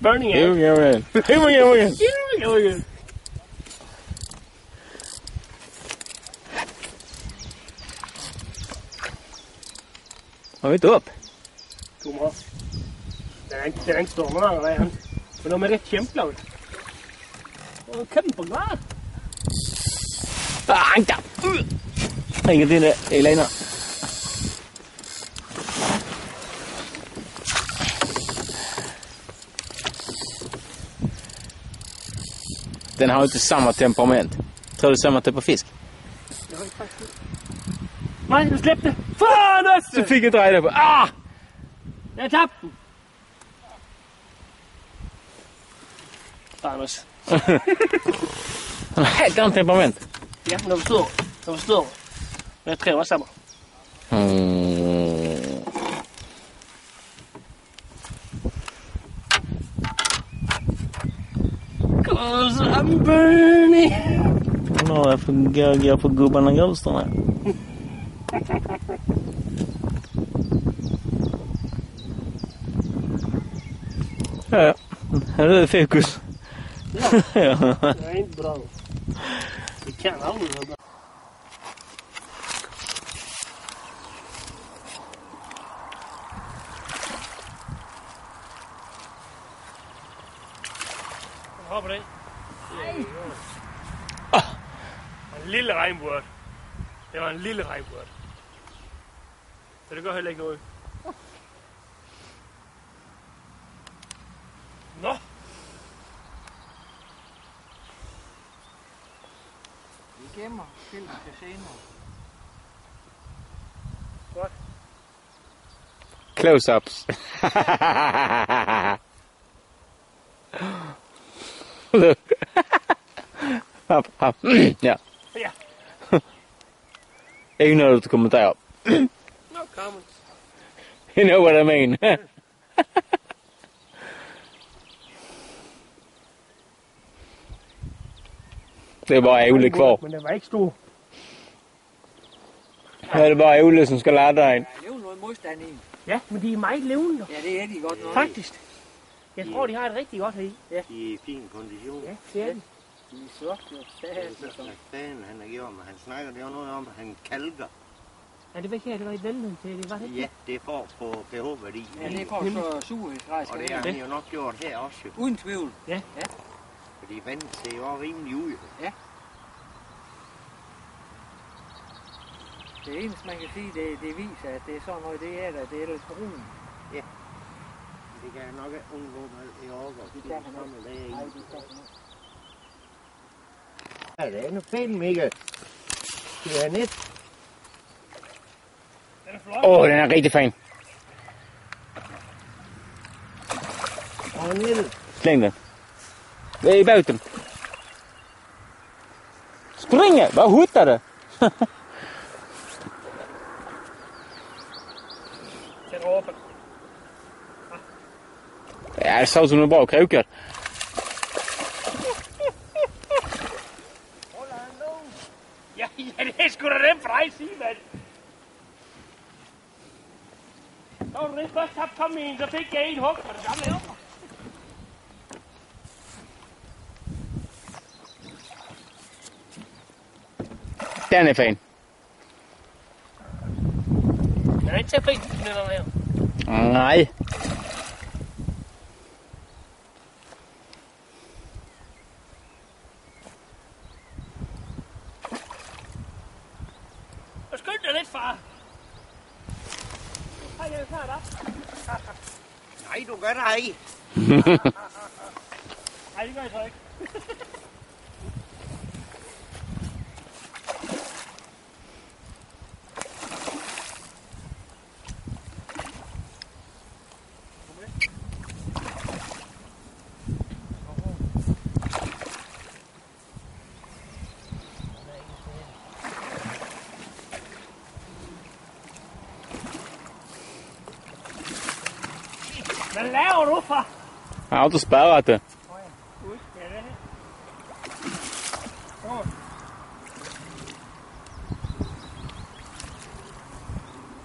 burning Here we go again. Here we go again. Here we go again. Har vi inte upp? Tommer. Den er ikke stor meget, eller hvad? Men når man er ret kæmpelavet. Og kæmpe glad. Anka! Ingenting der, Elena. Den har inte samma temperament. Tror du samma typ av fisk? Det har jeg faktisk ikke. Nej, du slæbte det. Fan også! Så fick jag dra det på. Ah! Jeg tabte den. Fan også. Han har helt annat temperament. Ja, men du forstår. Men jeg tror også sammen. Cause I'm burning. Nå, jag får gå på gubbarna ghosterna. Ja, här är det fokus. Ja, det er ikke bra. Det kan aldrig være bra. Hvad har på det? En lille regnburt. Det var en lille regnburt. Så det gør heller ikke noget. Nå! Vi gemmer filmen til senere. Godt. Close-ups. Look. Up. Ja. Ja. Ikke noget, du kommenterer. No comments. You know what I mean. Det er bare Ævle kvar. Men det var ikke stor. Ja, det er bare Ævle, som skal lære dig ind. Der er jo noget modstand i. Ja, men de er meget levende. Ja, det er de godt nok. Faktisk. Jeg tror, de har et rigtig godt heri. Ja. De er i fin kondition. Ja, det er de. De er sorte, jo. Hvad fanden han har gjort, men han snakker jo noget om, at han kalker. Ja, det var ikke her, det var et velmøde til, det var det. Ja, det er for at få pH-værdi. Ja, det er for at få surhedsgrad. Og det har han jo nok gjort her også. Jo. Uden tvivl. Ja. Fordi vandet ser jo også rimelig ud. Ja. Det eneste, man kan sige, det viser, at det er sådan noget, det er der. Det er ellers brun. Det kan jeg nok ikke undgå med i overgår. Det kan han ikke. Nej, det kan han ikke. Ja, det er nu fint, Mikkel. Det er net. Den er flot. Åh, den er rigtig fin. Og en lille. Slæng den. Det er i bauten. Springe! Hvad hutter det? Den råber. Ja, det så ud som noget bra krokar. Ja, det er sgu da nemt for dig at sige, mand. Så var du det først tabt kom en, så fik jeg en hug for det gamle over. Den er fin. Den er ikke til at prisen, den er her. Nej. Og skynd dig lidt, far. Hej, jeg er klar op. Nej, du gør det ikke. Nej, det gør jeg så ikke. Hvad laver du, far? Jeg har autospærret det. Ja, det er her.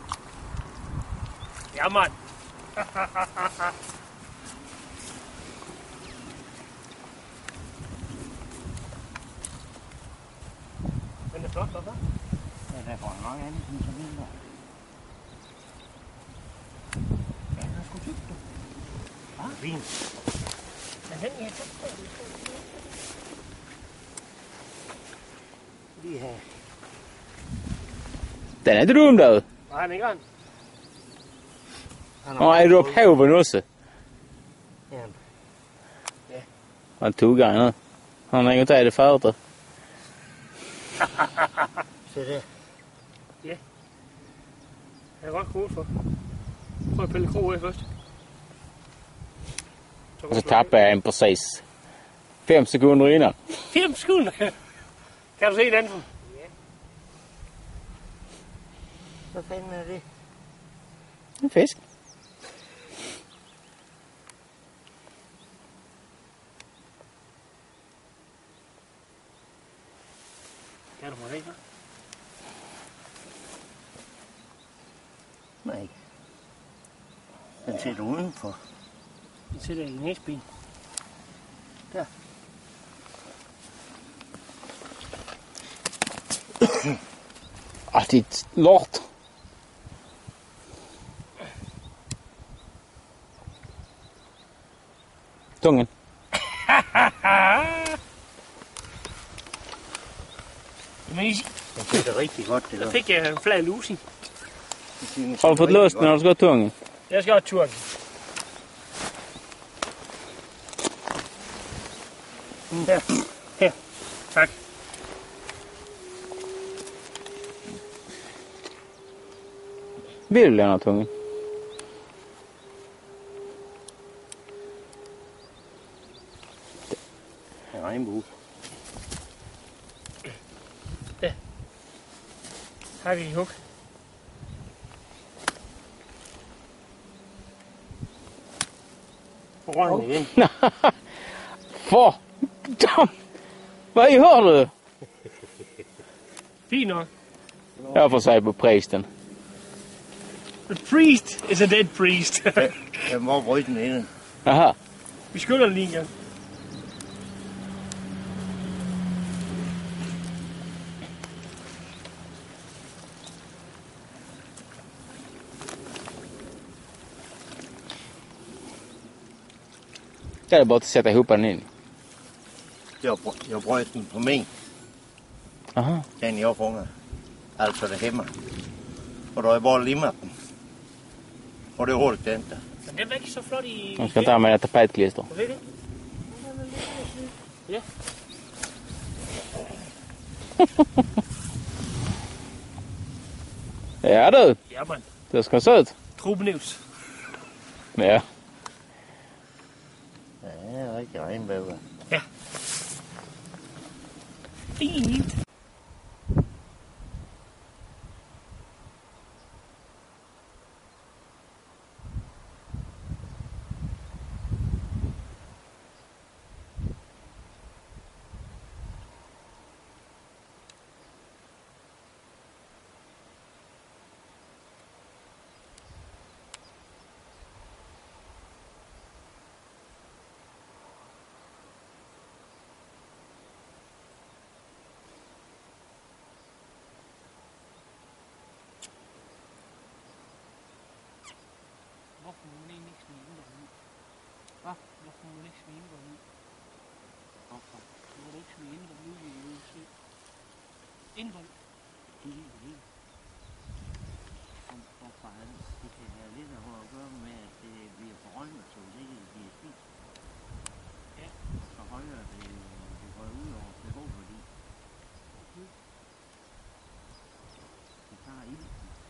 Ja, mand. Hvorfor? Ja, der får nok andet end så mindre. Ja, den er sgu tyk, du. Fint. Men den er så Lige her. Den är inte dum då. Nej, den er ikke rent. Och är du upp hoven också? Ja. Han tog han. Han har inte ätit förut. Se der. Jeg er godt kode for. Prøv at pille krog af først. Och så tappade jag en precis 5 sekunder innan. 5 sekunder. Kan du se den? Hvad fanden er det? En fisk. Kan du få det, hva'? Nej. Den sidder udenfor. Den sidder i næsben. Der. Det är ett lort. Tungen. Men Den sidder rigtig godt, det der der. fik jeg en flad lusi. Har du fått löst den när du ska ha tungen? Jeg skal have turen. Der. Her. Tak. Vill du lämna tungen? En regnbue. Hak i huk. På røven igen. For dam! Vad gör du? Fint nok. Jag får säga på prästen. The priest is a dead priest. Den var brøden inde. Aha. Vi skylder den lige en gang. Det är bara att sätta ihop den in. Jeg brød den på mig. Aha. Den jeg fånger. Altså det hemma. Og då har jeg bare limmat den. Og det holdt den inte. Men den var ikke så flot i... Jag ska inte använda tapetklister. Du ved det? Ja. Ja du, Ja, man. det ska se ut. Trubenevs. Ja. Ja, det er rigtig regnbæver. Fint. Hvorfor må man egentlig ikke smide den derud? Hvad? Hvorfor må man ikke smide den derud? Hvorfor? Du må ikke smide den derud i USA. Indvold. Hvorfor er det? Det kan have lidt at gøre med, at det bliver forrøgnet, så det ikke bliver spist. Ja. Og så højere det går ud over pH-værdi. Det tager ild.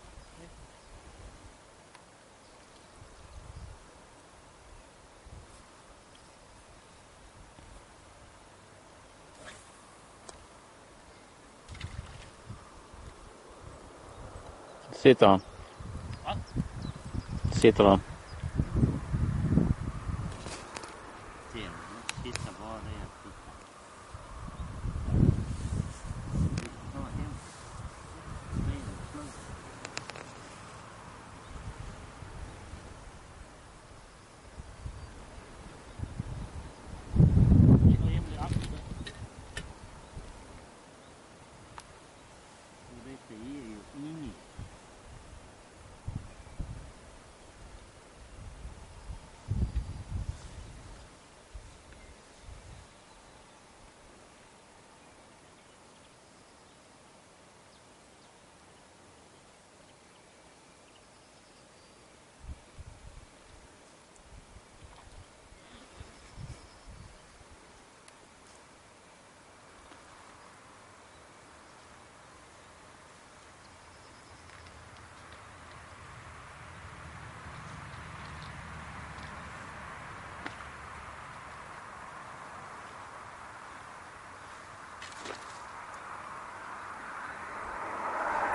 Sitter han. Hvad? Sitter han. Det er sidste hvor det er. Så hjem. Jeg går hjem lidt aften.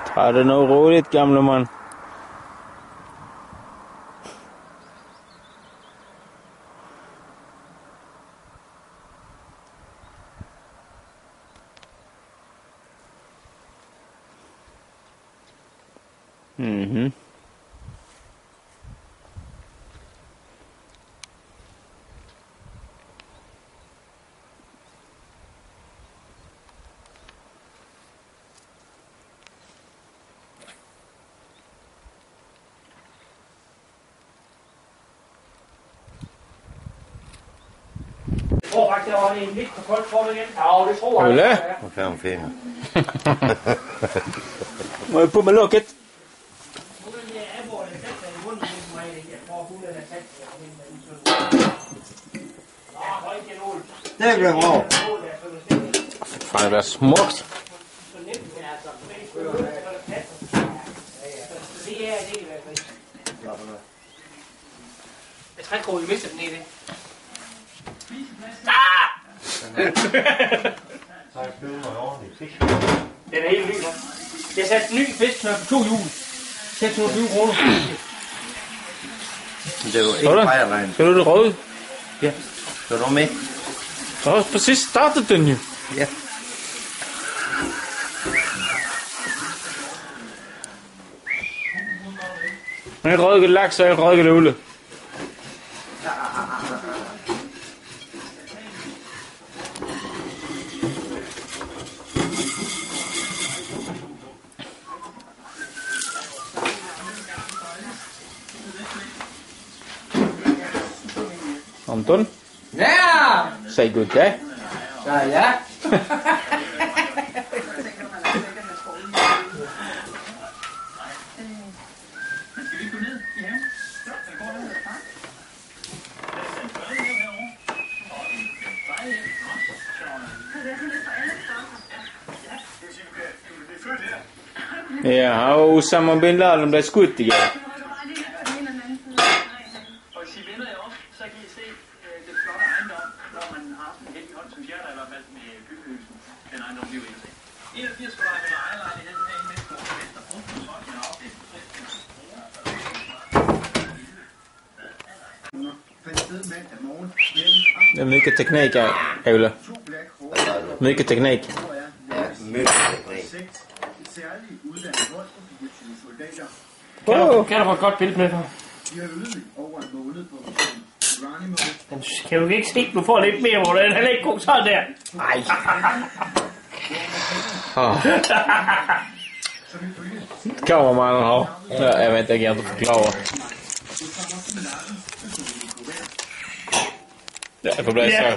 Tag det noget roligt, gamle mand. Mhm. Jeg tror faktisk, der var en lidt for koldt for det igen. Ja, det tror jeg. Ulle? Og 5 finger. Må jeg på med lukket? Det bliver bra. Fan, det er smukt. Jeg tror ikke, vi mister den i det. Den er helt ny, hva'? Jeg satte en ny fiskeknop på 2 hjul. 620 kroner. Det er jo ikke fejrregn. Skal du det røde? Ja. Så er du med? Så præcis startede den jo. Ja. Men jeg rødget laks og jeg rødget ulle. Anton, Ja! say good day. Ja. Ja, og Osama bin Laden blev skudt igen. Og hvis I vinder i år, så kan I se det flotte ejendom, når man har haft en heldig hånd, synes jeg, der i hvert fald med byggehusen, den ejendom bliver ind til. 81 kvadratmeter ejerlejlighed her i Vestbro, Vesterbro, så er det afdelt. Det er mycket teknik här, Ola. Mycket teknik. Kan du få et godt billede med for? Den kan du ikke se, du får lidt mere, hvor den er ikke god sådan der. Nej. Kameramanden har. Ja, jag vet inte, jag kan inte förklara. Ja, det blir så.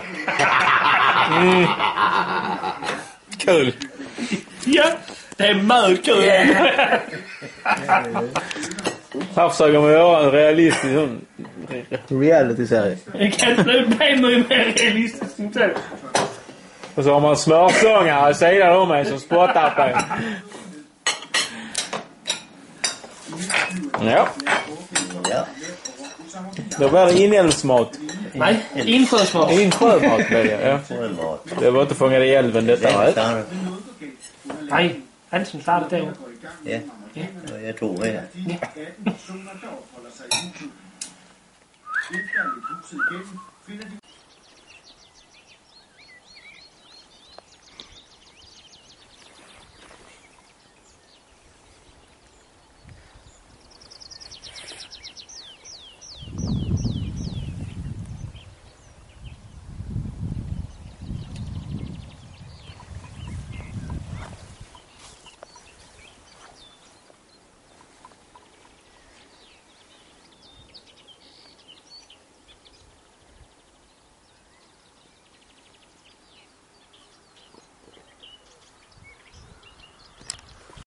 Kul. Ja, det är meget kul. Här försöker man göra en realistisk reality-serie. Det kan bli mycket mer realistiskt än det. Och så har man smörsångare och sidan om mig som spottar på en. Ja. Ja. Då var det inälvsmat. Nej, insjösmak. Insjömat blev det, ja. Så er det godt. Det var inte fångade i älven detta, Den rätt? starter. Nej, Hansen startede derovre. Ja. Og jeg tog her.